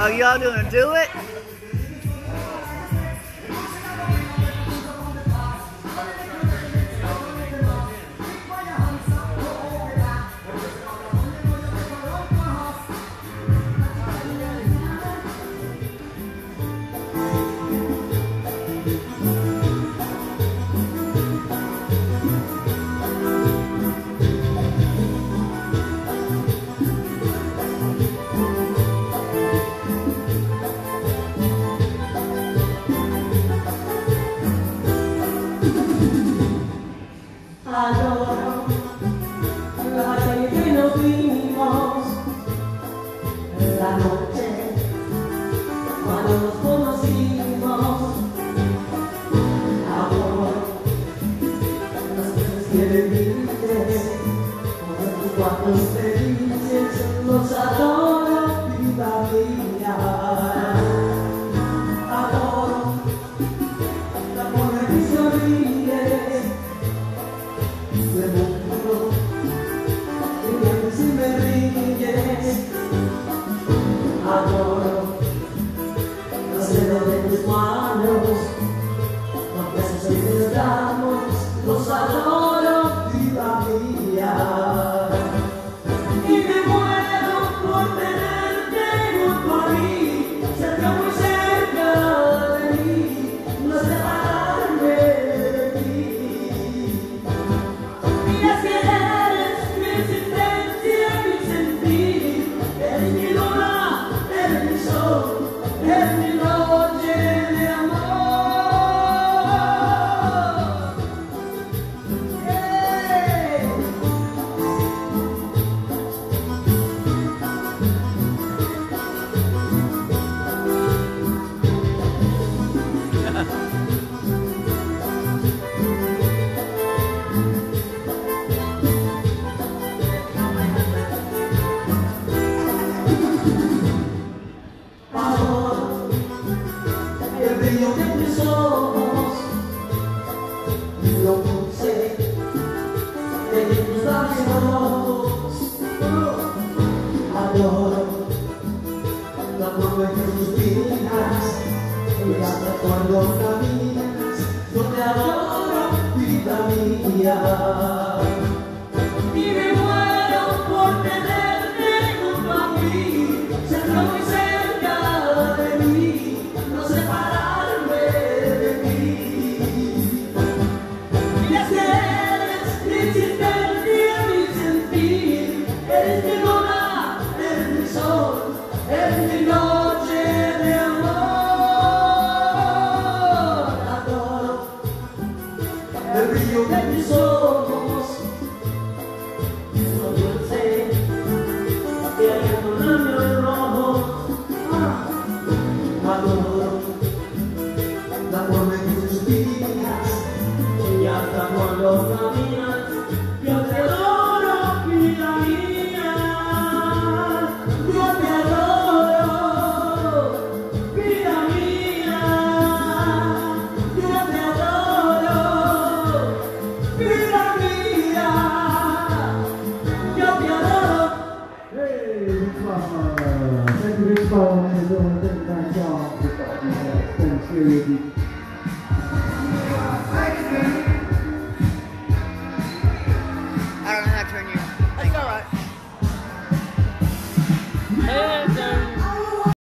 Oh, y'all gonna do it? Adoro la calle que nos vimos la noche cuando nos conocimos. Adoro las cosas que viviste, todos tus cuantos felices, los adoro, vida mía. Adoro la forma que sonríes. Si me ríes, adoro los dedos de tus manos, los besos que te damos, los adoro, vida mía. Y me muero por tenerte junto a mí, cerca, muy cerca de mí, no separarme de ti. Y es que el brillo de tus ojos lo puse en tus labios rojos. Adoro la forma en que suspiras y hasta cuando caminas. Yo te adoro, vida mía. Y me muero por tenerte junto a mí, cerca, muy cerca de mí, no separarme de ti. Y es que eres mi existencia, mi sentir, eres mi luna, eres mi sol, eres mi noche de amor. Adoro el brillo de tus ojos, lo dulce que hay en tus labios rojos. Adoro la forma en que suspiras y hasta cuando caminas. Yo te adoro, vida mía. Yo te adoro, vida mía. Yo te adoro, vida mía. Yo te adoro. Hey, thank you, Rick. Thank you, guys, for the Thanksgiving.